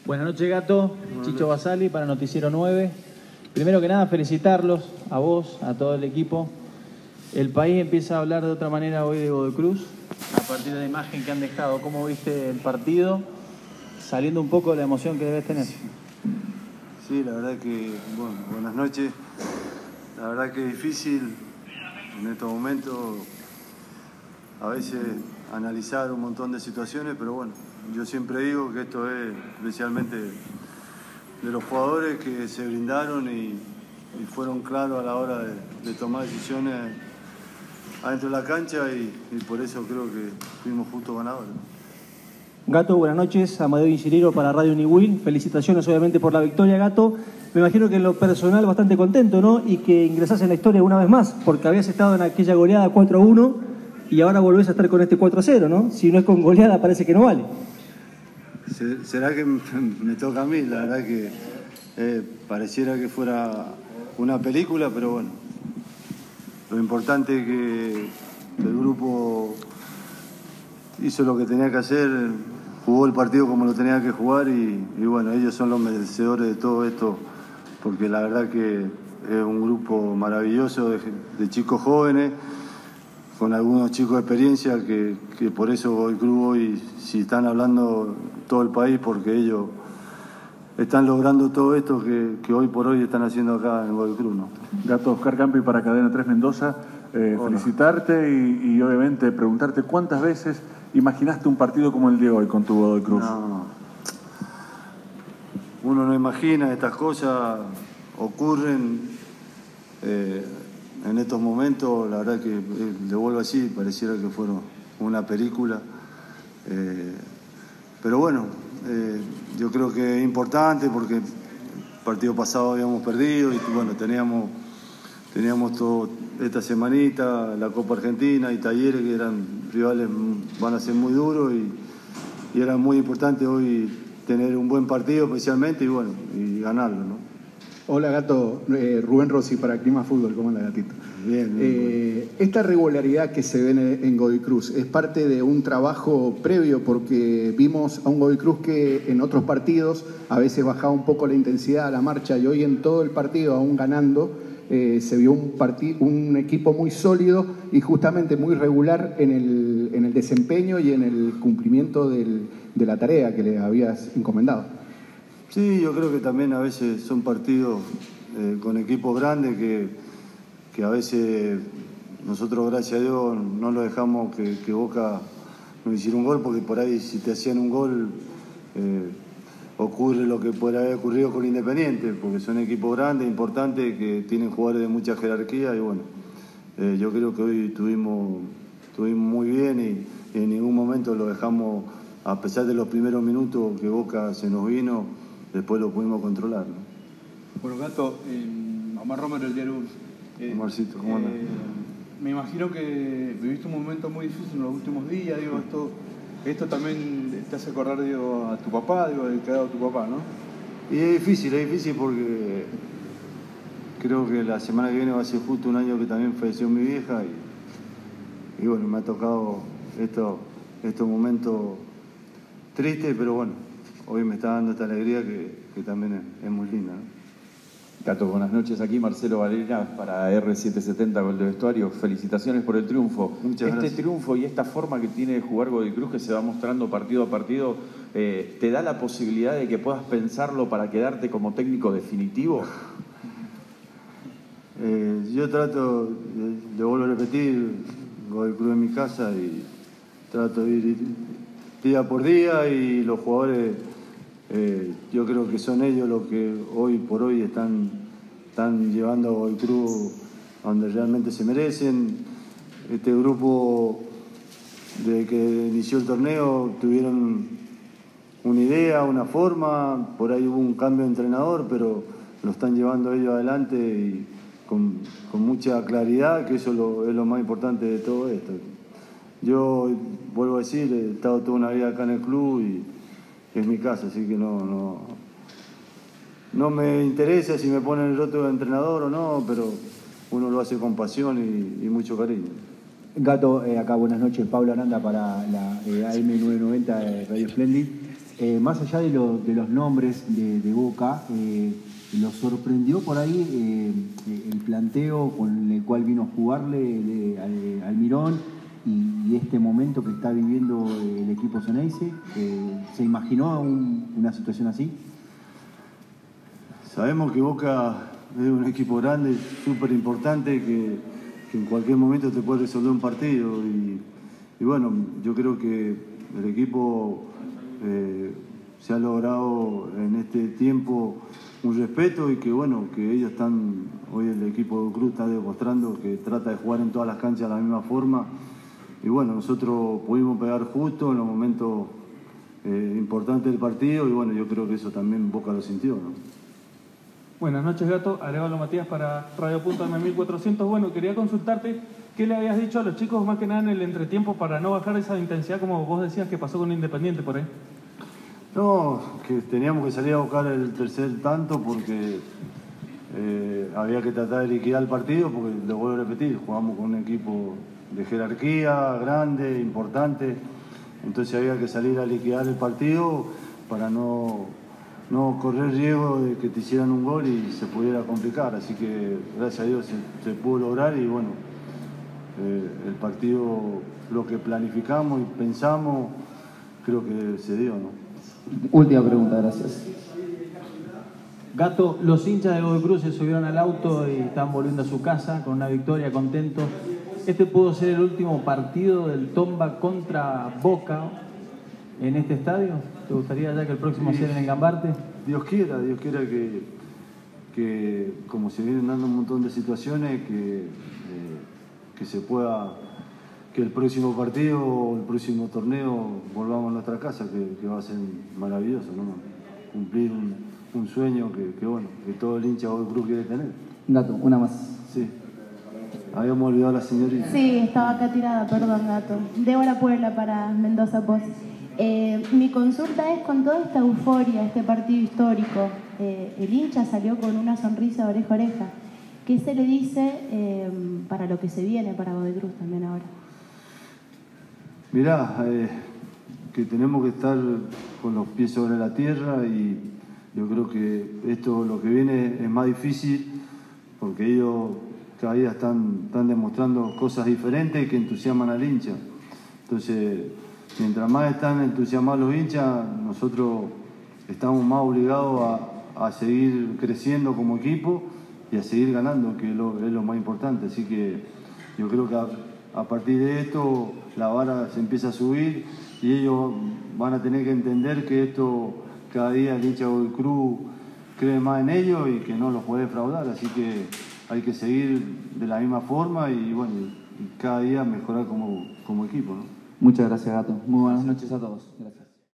Buenas noches, Gato. Chicho Basali para Noticiero 9. Primero que nada, felicitarlos, a vos, a todo el equipo. El país empieza a hablar de otra manera hoy de Godoy Cruz, a partir de la imagen que han dejado. ¿Cómo viste el partido? Saliendo un poco de la emoción que debes tener. Sí, la verdad que, bueno, buenas noches. La verdad que es difícil en estos momentos a veces analizar un montón de situaciones, pero bueno, yo siempre digo que esto es especialmente de los jugadores que se brindaron y fueron claros a la hora de tomar decisiones adentro de la cancha y por eso creo que fuimos justos ganadores. Gato, buenas noches. Amadeo Ingeniero para Radio Uniwin. Felicitaciones obviamente por la victoria, Gato. Me imagino que en lo personal bastante contento, ¿no? Y que ingresás en la historia una vez más, porque habías estado en aquella goleada 4-1 y ahora volvés a estar con este 4-0, ¿no? Si no es con goleada parece que no vale. ¿Será que me toca a mí? La verdad que pareciera que fuera una película, pero bueno. Lo importante es que el grupo hizo lo que tenía que hacer, jugó el partido como lo tenía que jugar y bueno, ellos son los merecedores de todo esto, porque la verdad que es un grupo maravilloso de chicos jóvenes, con algunos chicos de experiencia que por eso Godoy Cruz hoy, si están hablando todo el país, porque ellos están logrando todo esto que hoy por hoy están haciendo acá en Godoy Cruz, ¿no? Gato, Oscar Campi para Cadena 3 Mendoza, felicitarte y obviamente preguntarte cuántas veces imaginaste un partido como el de hoy con tu Godoy Cruz. No. Uno no imagina, estas cosas ocurren en estos momentos, la verdad que le vuelvo así, pareciera que fueron una película, pero bueno, yo creo que es importante porque el partido pasado habíamos perdido y bueno, teníamos todo esta semanita, la Copa Argentina y Talleres, que eran rivales, van a ser muy duros y era muy importante hoy tener un buen partido especialmente y bueno, y ganarlo, ¿no? Hola, Gato. Rubén Rossi para Clima Fútbol. ¿Cómo anda, Gatito? Bien. Esta regularidad que se ve en Godoy Cruz es parte de un trabajo previo, porque vimos a un Godoy Cruz que en otros partidos a veces bajaba un poco la intensidad a la marcha y hoy en todo el partido, aún ganando, se vio un equipo muy sólido y justamente muy regular en el desempeño y en el cumplimiento de la tarea que le habías encomendado. Sí, yo creo que también a veces son partidos con equipos grandes que a veces nosotros, gracias a Dios, no lo dejamos que Boca nos hiciera un gol, porque por ahí si te hacían un gol ocurre lo que podría haber ocurrido con Independiente, porque son equipos grandes, importantes, que tienen jugadores de mucha jerarquía y bueno, yo creo que hoy estuvimos muy bien y en ningún momento lo dejamos, a pesar de los primeros minutos que Boca se nos vino, después lo pudimos controlar, ¿no? Bueno, Gato, Omar Romero, el diario Omarcito, ¿cómo andas? Me imagino que viviste un momento muy difícil en los últimos días, digo, esto también te hace acordar, digo, a tu papá, digo, del que ha dado tu papá, ¿no? Y es difícil porque creo que la semana que viene va a ser justo un año que también falleció mi vieja y bueno, me ha tocado estos momentos tristes, pero bueno, hoy me está dando esta alegría que también es muy linda, ¿no? Gato, buenas noches. Aquí Marcelo Valera para R770 Gol de Vestuario. Felicitaciones por el triunfo. Muchas gracias. Este triunfo y esta forma que tiene de jugar Godoy Cruz, que se va mostrando partido a partido, ¿te da la posibilidad de que puedas pensarlo para quedarte como técnico definitivo? Yo trato, le vuelvo a repetir, Godoy Cruz en mi casa y trato de ir día por día y los jugadores, yo creo que son ellos los que hoy por hoy están llevando a Godoy Cruz a donde realmente se merecen. Este grupo, desde que inició el torneo, tuvieron una idea, una forma, por ahí hubo un cambio de entrenador, pero lo están llevando ellos adelante y con mucha claridad, que eso es lo más importante de todo esto. Yo vuelvo a decir, he estado toda una vida acá en el club y es mi casa, así que no me interesa si me ponen el otro entrenador o no, pero uno lo hace con pasión y mucho cariño. Gato, acá buenas noches, Pablo Aranda para la AM990 de Radio Splendid. Más allá de los nombres de Boca, ¿lo sorprendió por ahí el planteo con el cual vino a jugarle al Almirón y este momento que está viviendo el equipo Ceneice? ¿Se imaginó una situación así? Sabemos que Boca es un equipo grande, súper importante, que en cualquier momento te puede resolver un partido. Y bueno, yo creo que el equipo se ha logrado en este tiempo un respeto y que bueno, que ellos están, hoy el equipo de Cruz está demostrando que trata de jugar en todas las canchas de la misma forma. Y bueno, nosotros pudimos pegar justo en los momentos importantes del partido y bueno, yo creo que eso también Boca lo sintió, ¿no? Buenas noches, Gato. Arevalo Matías para Radio Punto M1400. Bueno, quería consultarte qué le habías dicho a los chicos más que nada en el entretiempo para no bajar esa intensidad como vos decías que pasó con Independiente por ahí. No, que teníamos que salir a buscar el tercer tanto porque había que tratar de liquidar el partido porque, lo vuelvo a repetir, jugamos con un equipo de jerarquía, grande, importante, entonces había que salir a liquidar el partido para no correr riesgo de que te hicieran un gol y se pudiera complicar, así que gracias a Dios se pudo lograr y bueno, el partido, lo que planificamos y pensamos, creo que se dio, ¿no? Última pregunta, gracias. Gato, los hinchas de Godoy Cruz se subieron al auto y están volviendo a su casa con una victoria, contentos. Este pudo ser el último partido del Tomba contra Boca en este estadio. ¿Te gustaría ya que el próximo sea en el Gambarte? Dios quiera que como se vienen dando un montón de situaciones, que se pueda, que el próximo partido o el próximo torneo volvamos a nuestra casa, que va a ser maravilloso, ¿no? Cumplir un sueño que bueno, que todo el hincha de Godoy Cruz quiere tener. Gato, una más. Sí. Habíamos olvidado a la señorita. Sí, estaba acá tirada, perdón, Gato. Débora Puebla para Mendoza Post. Mi consulta es con toda esta euforia, este partido histórico, el hincha salió con una sonrisa de oreja a oreja. ¿Qué se le dice para lo que se viene para Godoy Cruz también ahora? Mirá, que tenemos que estar con los pies sobre la tierra y yo creo que esto, lo que viene es más difícil porque ellos cada día están demostrando cosas diferentes que entusiasman al hincha. Entonces, mientras más están entusiasmados los hinchas, nosotros estamos más obligados a seguir creciendo como equipo y a seguir ganando, que es lo más importante. Así que yo creo que a partir de esto la vara se empieza a subir y ellos van a tener que entender que esto, cada día el hincha de Godoy Cruz cree más en ellos y que no los puede defraudar. Así que hay que seguir de la misma forma y bueno, y cada día mejorar como equipo, ¿no? Muchas gracias, Gato. Muy buenas noches a todos. Gracias.